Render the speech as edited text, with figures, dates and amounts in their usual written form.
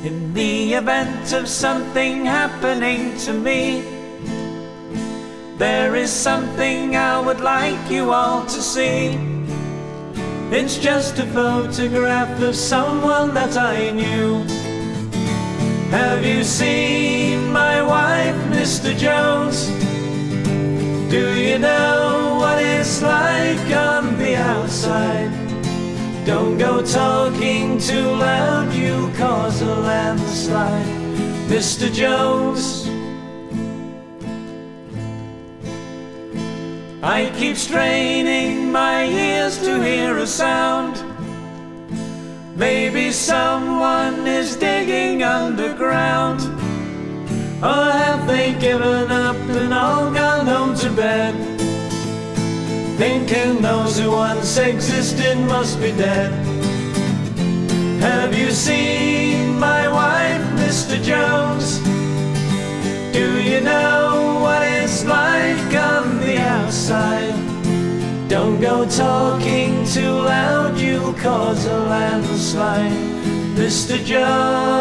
In the event of something happening to me, there is something I would like you all to see. It's just a photograph of someone that I knew. Have you seen my wife, Mr. Jones? Do you know what it's like on the outside? Don't go talking too loud, you'll cause a landslide, Mr. Jones. I keep straining my ears to hear a sound. Maybe someone is digging underground. Or have they given up and all gone home to bed, thinking those who once existed must be dead? Have you seen my wife, Mr. Jones? Do you know what it's like on the outside? Don't go talking too loud, you'll cause a landslide, Mr. Jones.